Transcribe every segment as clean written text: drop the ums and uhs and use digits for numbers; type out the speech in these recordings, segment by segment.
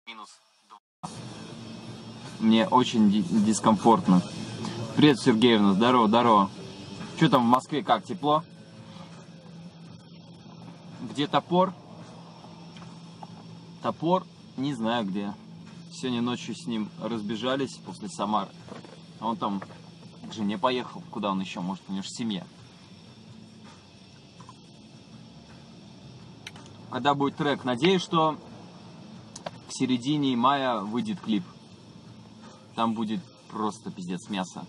минус 2. Мне очень дискомфортно. Привет, Сергеевна, здорово, здорово. Что там в Москве, как, тепло? Где топор? Топор, не знаю где. Сегодня ночью с ним разбежались после Самары. А он там к жене поехал. Куда он еще? Может, у него же семья. Когда будет трек? Надеюсь, что к середине мая выйдет клип. Там будет просто пиздец мясо.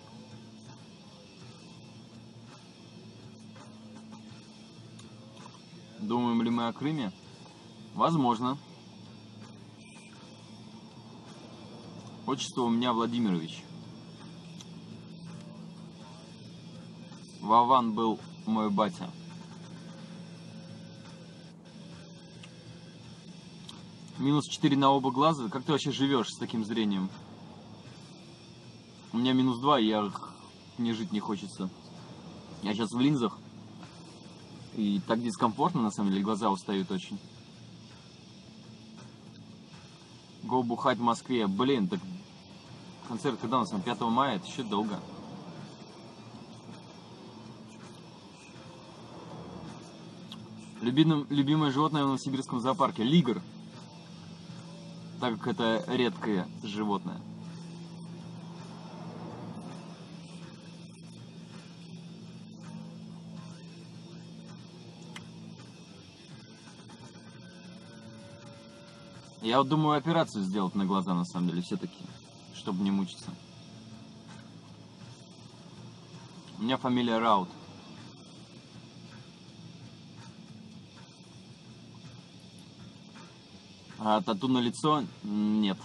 Думаем ли мы о Крыме? Возможно. Отчество у меня Владимирович. Вован был мой батя. Минус 4 на оба глаза. Как ты вообще живешь с таким зрением? У меня минус 2, и мне жить не хочется. Я сейчас в линзах. И так дискомфортно, на самом деле, глаза устают очень. Го бухать в Москве. Блин, так концерт когда у нас? 5 мая, это еще долго. Любимое животное в Новосибирском зоопарке. Лигр. Так как это редкое животное. Я вот думаю операцию сделать на глаза, на самом деле, все-таки, чтобы не мучиться. У меня фамилия Раут. А тату на лицо? Нет.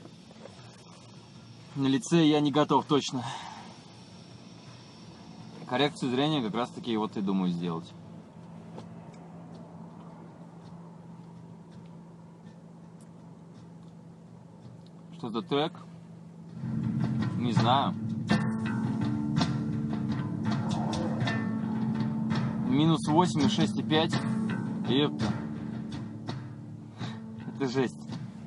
На лице я не готов точно. Коррекцию зрения как раз таки вот и думаю сделать. Что за трек? Не знаю. Минус 8 и 6,5. Епта. Это жесть.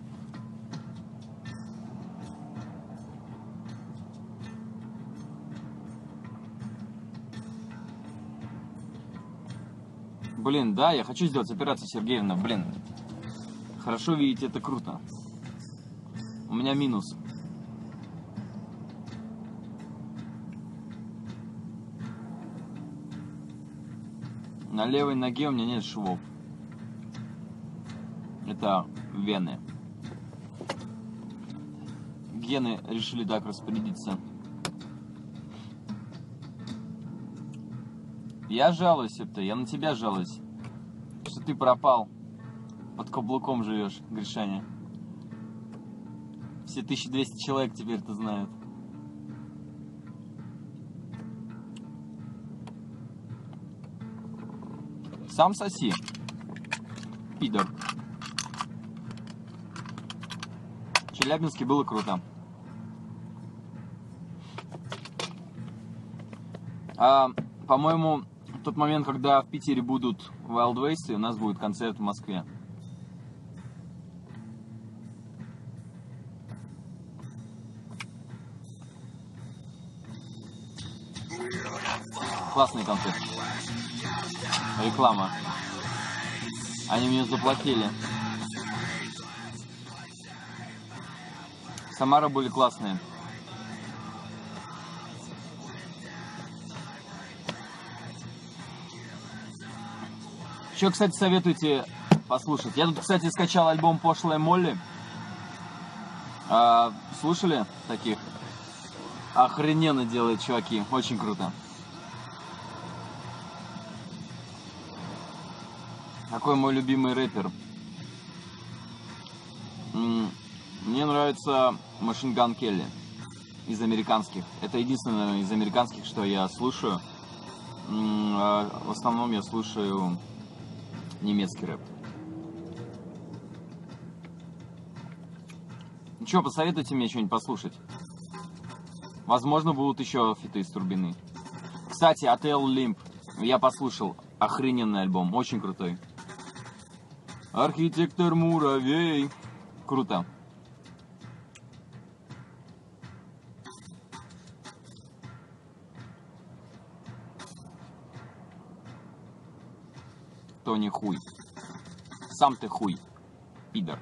Блин, да, я хочу сделать операцию, Сергеевна. Блин. Хорошо видите, это круто. У меня минус. На левой ноге у меня нет швов. Это вены. Гены решили так распорядиться. Я жалуюсь, это я на тебя жалуюсь. Что ты пропал. Под каблуком живешь, Гришаня. Все 1200 человек теперь это знают. Сам соси, пидор. В Челябинске было круто. По-моему, в тот момент, когда в Питере будут Wildways, у нас будет концерт в Москве. Классный концерт. Реклама. Они мне заплатили. Самара были классные. Что, кстати, советуете послушать? Я тут, кстати, скачал альбом «Пошлая Молли». Слушали таких? Охрененно делают чуваки. Очень круто. Какой мой любимый рэпер? Мне нравится Machine Gun Kelly из американских. Это единственное из американских, что я слушаю. В основном я слушаю немецкий рэп. Ну что, посоветуйте мне что-нибудь послушать. Возможно, будут еще фиты из Турбины. Кстати, Отель Лимп я послушал. Охрененный альбом, очень крутой. Архитектор Муравей. Круто. Тони хуй. Сам ты хуй, пидор.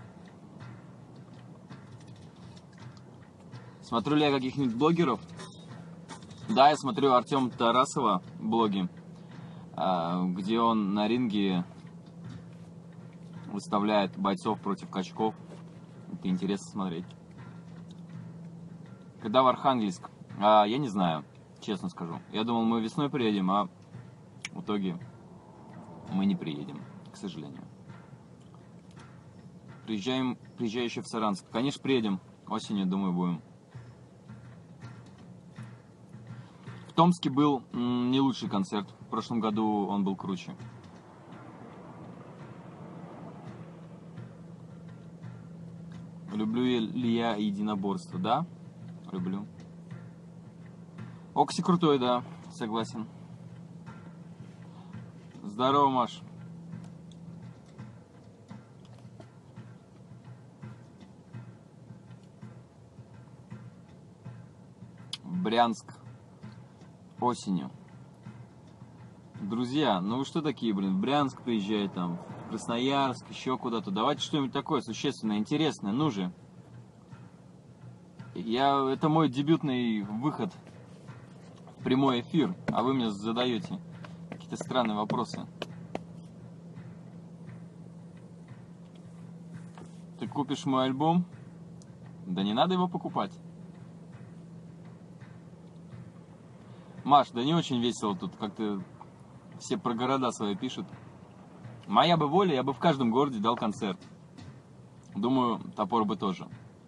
Смотрю ли я каких-нибудь блогеров? Да, я смотрю Артема Тарасова блоги, где он на ринге выставляет бойцов против качков. Это интересно смотреть. Когда в Архангельск? Я не знаю, честно скажу. Я думал, мы весной приедем, а в итоге мы не приедем, к сожалению. Приезжай еще в Саранск. Конечно, приедем. Осенью, думаю, будем. В Томске был не лучший концерт. В прошлом году он был круче. Люблю ли я единоборство? Да, люблю. Окси крутой, да, согласен. Здорово, Маш. Брянск осенью. Друзья, ну вы что такие, блин, в Брянск приезжай, там, в Красноярск, еще куда-то. Давайте что-нибудь такое существенное, интересное, ну же. Это мой дебютный выход в прямой эфир, а вы мне задаете какие-то странные вопросы. Ты купишь мой альбом? Да не надо его покупать. Маш, да не очень весело тут, как-то все про города свои пишут. Моя бы воля, я бы в каждом городе дал концерт. Думаю, Топор бы тоже.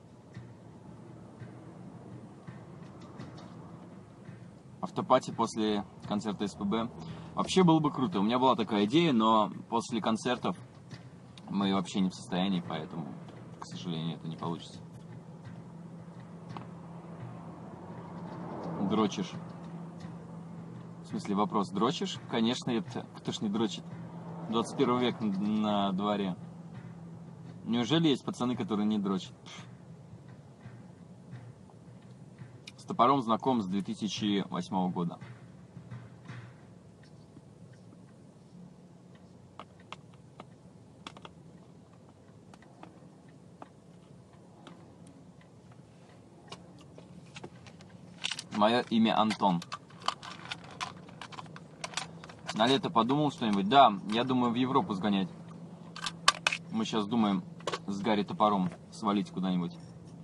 Автопати после концерта СПБ. Вообще было бы круто. У меня была такая идея, но после концертов мы вообще не в состоянии, поэтому, к сожалению, это не получится. Дрочишь. В смысле, вопрос, дрочишь? Конечно, это кто ж не дрочит. 21 век на дворе. Неужели есть пацаны, которые не дрочат? С Топором знаком с 2008 года. Мое имя Антон. На лето подумал что-нибудь? Да, я думаю в Европу сгонять. Мы сейчас думаем с Гарри Топором свалить куда-нибудь.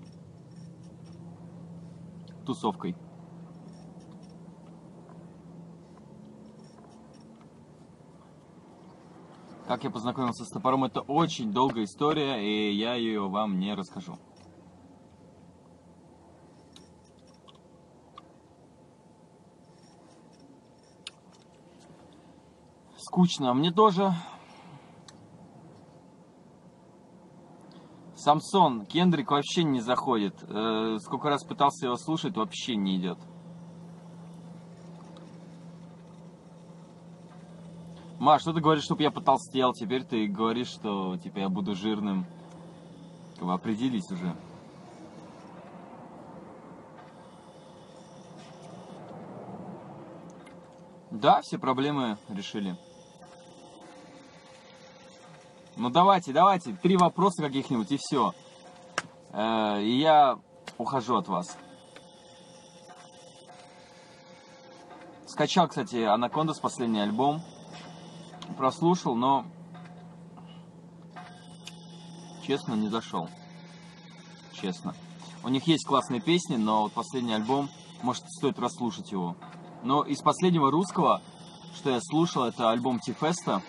Тусовкой. Как я познакомился с Топором, это очень долгая история, и я ее вам не расскажу. Скучно. Мне тоже. Самсон, Кендрик вообще не заходит. Сколько раз пытался его слушать, вообще не идет. Маш, что ты говоришь, чтобы я потолстел? Теперь ты говоришь, что типа я буду жирным. Вы определись уже. Да, все проблемы решили. Ну давайте, 3 вопроса каких-нибудь и все. И я ухожу от вас. Скачал, кстати, Анакондас последний альбом. Прослушал, но честно не зашел. Честно. У них есть классные песни, но вот последний альбом, может, стоит расслушать его. Но из последнего русского, что я слушал, это альбом Ти-Феста,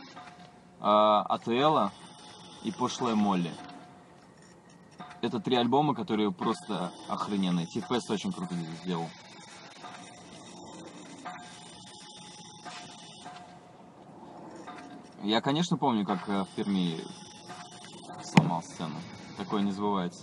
АТЛа и Пошлая Молли. Это 3 альбома, которые просто охрененные. Ти-Фест очень круто здесь сделал. Я, конечно, помню, как в Перми сломал сцену. Такое не забывается.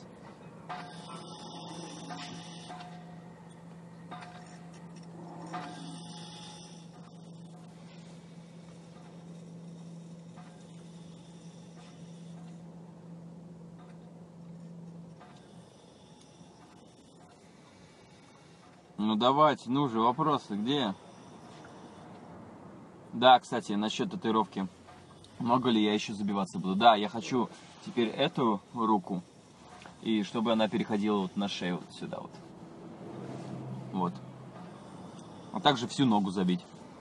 Ну давайте, ну же, вопросы где? Да, кстати, насчет татуировки. Много ли я еще забиваться буду? Да, я хочу теперь эту руку, и чтобы она переходила вот на шею, вот сюда вот. Вот. А также всю ногу забить.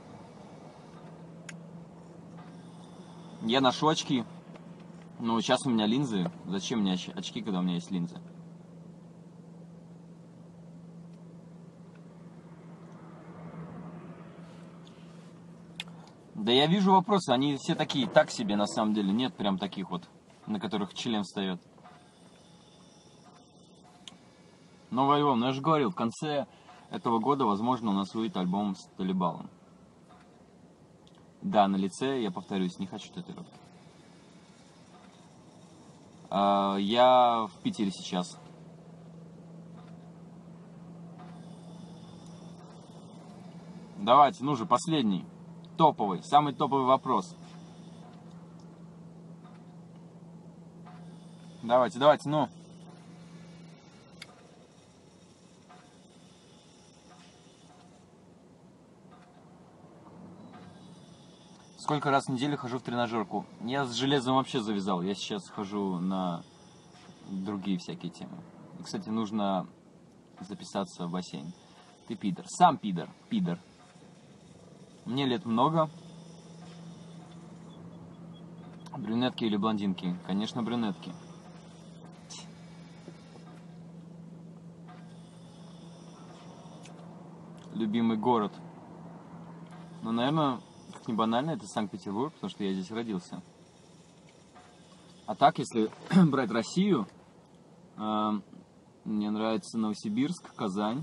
Я ношу очки. Но сейчас у меня линзы. Зачем мне очки, когда у меня есть линзы? Да я вижу вопросы, они все такие, так себе на самом деле. Нет прям таких вот, на которых член встает. Новый альбом, ну я же говорил, в конце этого года, возможно, у нас выйдет альбом с Талибалом. Да, на лице, я повторюсь, не хочу татуировки. Я в Питере сейчас. Давайте, ну же, последний. Топовый, самый топовый вопрос. Давайте, давайте, ну. Сколько раз в неделю хожу в тренажерку? Я с железом вообще завязал. Я сейчас хожу на другие всякие темы. И, кстати, нужно записаться в бассейн. Ты пидор. Сам пидор. Пидор. Мне лет много. Брюнетки или блондинки? Конечно, брюнетки. Любимый город? Ну, наверное, как ни банально, это Санкт-Петербург, потому что я здесь родился. А так, если брать Россию, мне нравится Новосибирск, Казань.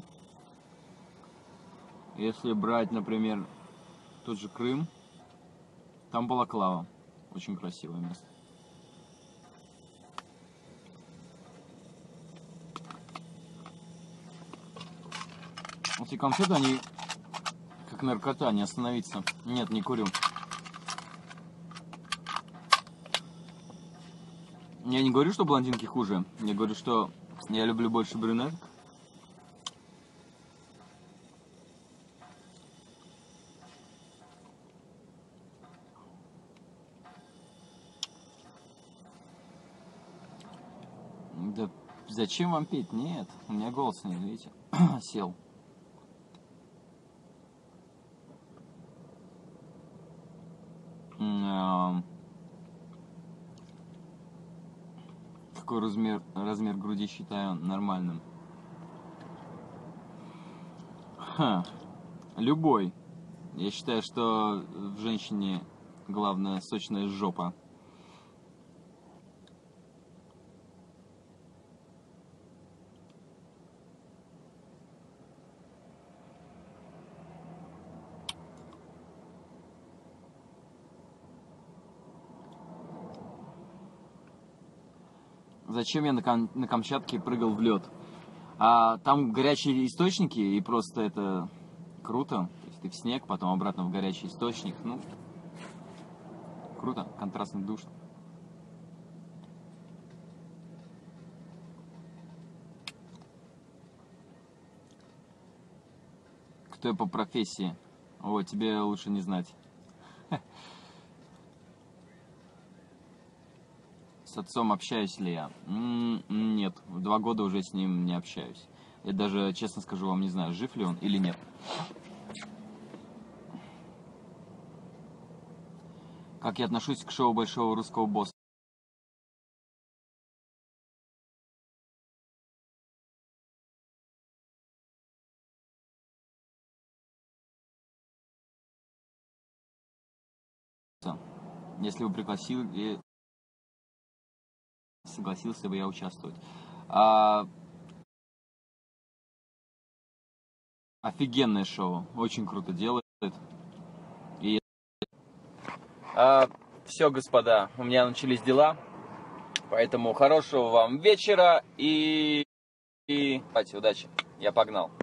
Если брать, например, тот же Крым, там Балаклава. Очень красивое место. Эти конфеты, они как наркота, не остановиться. Нет, не курю. Я не говорю, что блондинки хуже. Я говорю, что я люблю больше брюнеток. Да зачем вам петь? Нет, у меня голос нет, видите, сел. Какой размер груди считаю нормальным? Любой. Я считаю, что в женщине главное сочная жопа. Зачем я на Камчатке прыгал в лед? Там горячие источники, и просто это круто. То есть ты в снег, потом обратно в горячий источник. Ну, круто, контрастный душ. Кто я по профессии? О, тебе лучше не знать. С отцом общаюсь ли я? Нет, 2 года уже с ним не общаюсь. Я даже, честно скажу вам, не знаю, жив ли он или нет. Как я отношусь к шоу Большого Русского Босса? Если бы пригласили, согласился бы я участвовать. Офигенное шоу, очень круто делает. И... все, господа, у меня начались дела, поэтому хорошего вам вечера и... Давайте, удачи, я погнал.